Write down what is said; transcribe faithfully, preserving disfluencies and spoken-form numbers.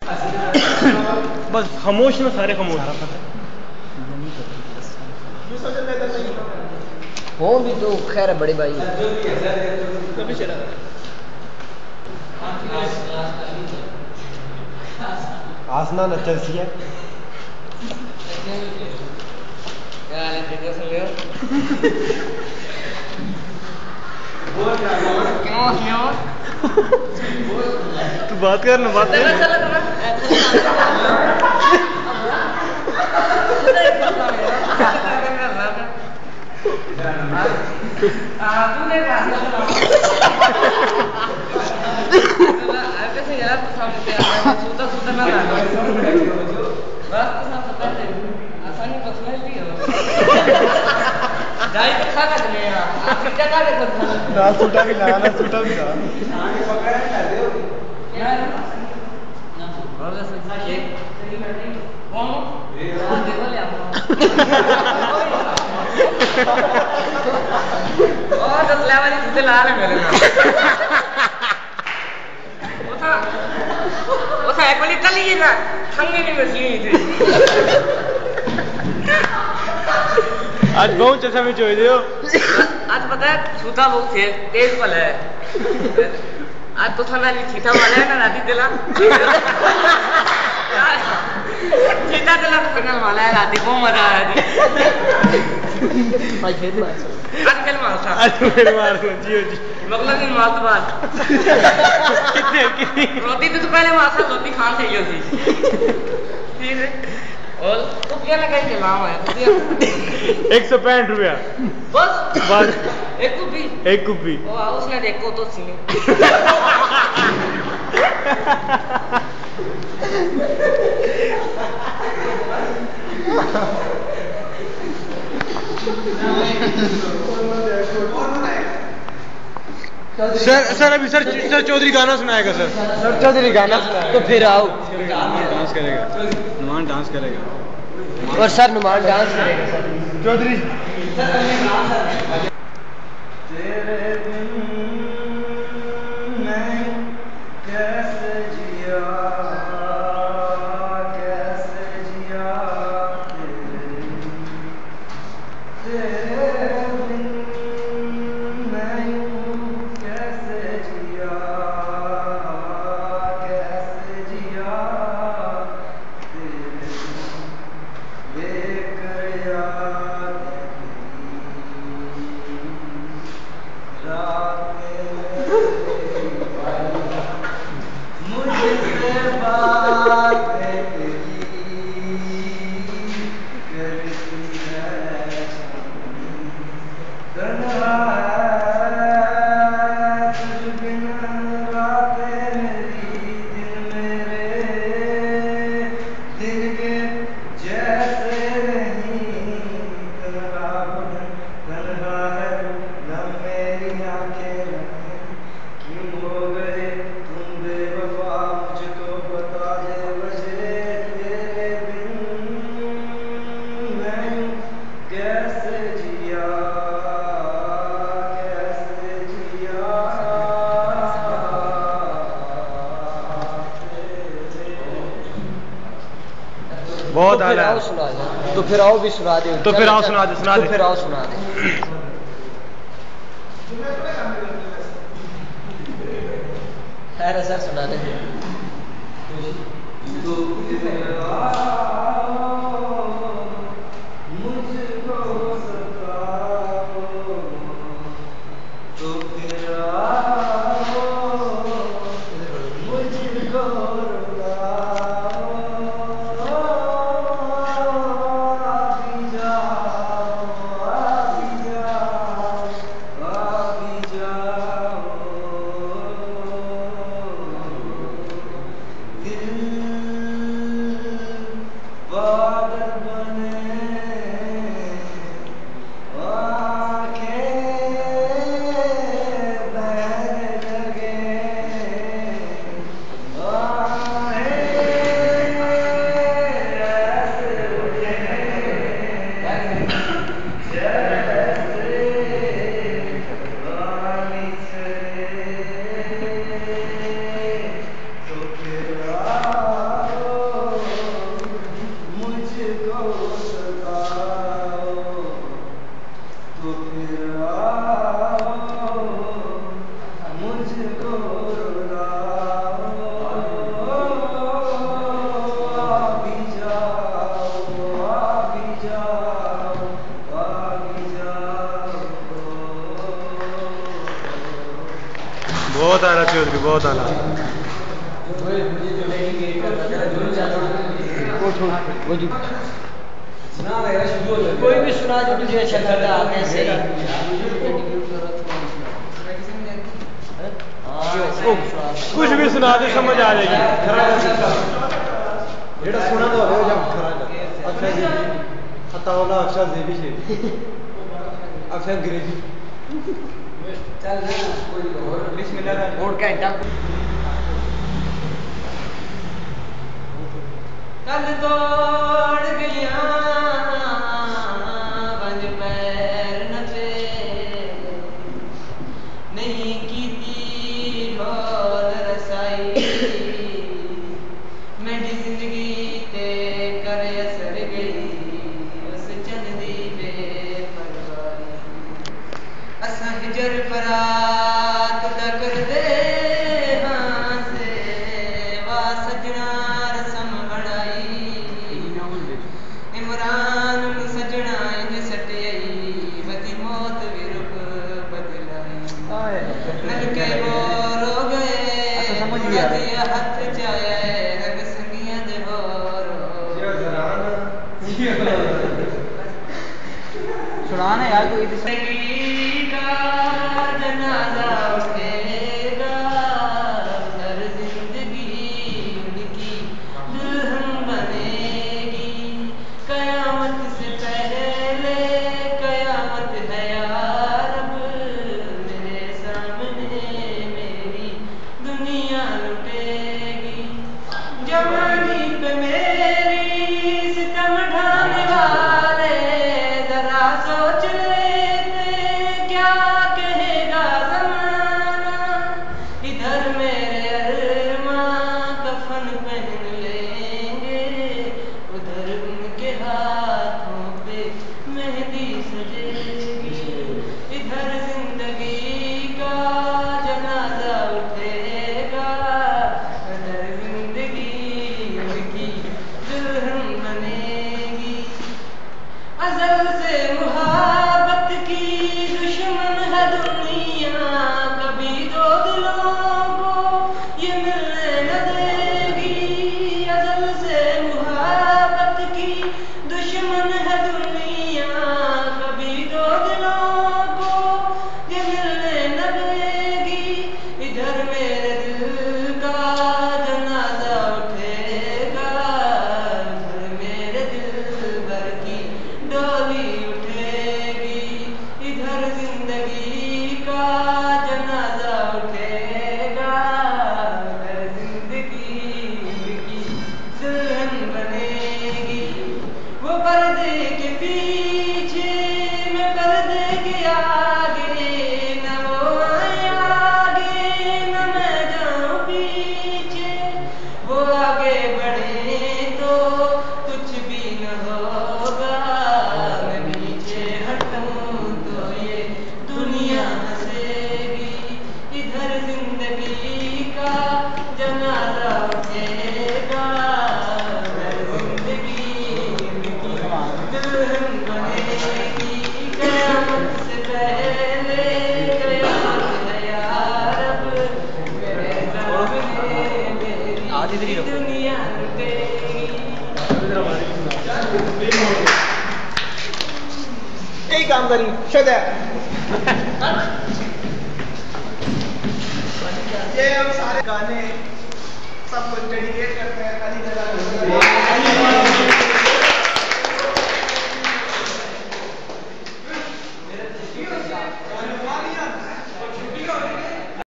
बस खामोश ना, सारे खामोश। हो भी तो खैर है बड़े भाई। आसना न चलती है। क्या हाल है, ठीक हो सुन लो? क्यों क्यों? तू बात कर ना, बात कर। ना सूटा भी ना ना सूटा भी ना। और तो लेवल ही सीधे लाल है मेरे में। वो था वो था एक बार चल ही ना ठंडी नहीं बची थी। आज बहुत अच्छा में जोई दियो। आज पता है छूता बहुत थे तेज पल है। आज तो थाना नहीं छीटा वाला है ना राती दिला। छीटा दिला तो फिर वाला है राती को मजा आया थी। आज खेल मार आज खेल मार था आज खेल मार जियो जी मतलब कि मार तो बात कितने कितनी रोटी तो पहले मार था रोटी खान चाहिए थी ठीक है और तो क्या लगा के लाओ है एक सौ पैंठ रुपया बस बस एक कुपी एक कुपी ओ उसने देखो तो सीने सर सर अभी सर सर चौधरी गाना सुनाएगा सर सर चौधरी गाना सुनाएगा तो फिर आओ डांस करेगा नुमान डांस करेगा और सर नुमान डांस करेगा सर चौधरी तेरे बिन मैं कैसे जिया कैसे जिया तेरे बिन मैं कैसे जिया कैसे जिया तेरे लेकर याद मुझसे बात करती है तन्हा तुझ बिन रातें मेरी दिन मेरे दिन के जैसे नहीं तन्हा तन्हा है न मेरी आंखें क्यों हो गए तुम बेवफा मुझको बता दे वजह तेरे बिन मैं कैसे जिया कैसे जिया बहुत तो फिर आला आओ सुना दे तो फिर आओ भी सुना दे तो फिर आओ सुना दे सुना तो दे फिर आओ सुना दे खैर सर सुना दे मुझको सताओ तो फिर आओ मुझको रुलाओ आ भी जाओ आ भी जाओ आ भी जाओ दिल बादल बने आँखें बहने लगे आहें ऐसे उठे जैसे पानी चले तो फिर आओ चौधरी बहुत आला। कोई भी सुना जो तुझे अच्छा लगता है ऐसे ही कुछ भी सुना दे समझ आ जाएगी। जेड़ा सुना तो हो जब खरा अक्षर जी हतावला अक्षर जी भी छे अक्षर अंग्रेजी चल ना कोई और बिस्मिल्लाह और घंटा कल तोड़ गया बंज पैर नचे नहीं की थी ढोल रसाई मेरी जिंदगी ते कर असर गई उस चंद दी बेपरवाही असा हिजर फरात दा कर दे हां से वा सजना रसम बनाई इमरान नु सजना इंज सटई वती मौत भी रुक बदलाई नल के बोर हो गए अच्छा समझ गया दिया हाथ चाया रंग संगिया दे बोर सुनाना यार कोई भी जिंदगी का जनाजा उठेगा हर जिंदगी उनकी दुल्हन बनेगी कयामत से पहले कयामत है यार अब मेरे सामने मेरी दुनिया लुटेगी जवानी पे मेरी सितम ढाने वाले जरा सोच लेते क्या कहेगा ज़माना इधर मेरे अरमां कफन पहन लेंगे उधर उनके हाथों पे मेहंदी सजेगी इधर जिंदगी का जनाजा उठेगा उधर जिंदगी उनकी दुल्हन बनेगी अज़ल से मुहब्बत की दुश्मन है दुनिया कभी दो दिलों को ये मिलने न देगी अज़ल से मुहब्बत की दुश्मन है दुनिया कभी दो दिलों को ये मिलने न देगी इधर मेरे दिल का जनाजा उठेगा उधर मेरे दिल भर की डोली उठेगी इधर जिंदगी का जनाजा उठेगा उधर जिंदगी की दुल्हन बनेगी वो पर्दे के पीछे मैं पर्दे के आगे न वो आए आगे न मैं जाऊं पीछे वो आगे बढ़े तो कुछ भी न होगा मैं पीछे हटूं तो ये दुनिया हंसेगी इधर जिंदगी का जनाजा उठेगा उधर जिंदगी उनकी दुल्हन बनेगी कयामत से पहले कयामत है यार अब मेरे सामने मेरी दुनिया लुटेगी यही काम करी शुद्ध ये हम सारे गाने सब कुछ डेडिकेट करते हैं खाली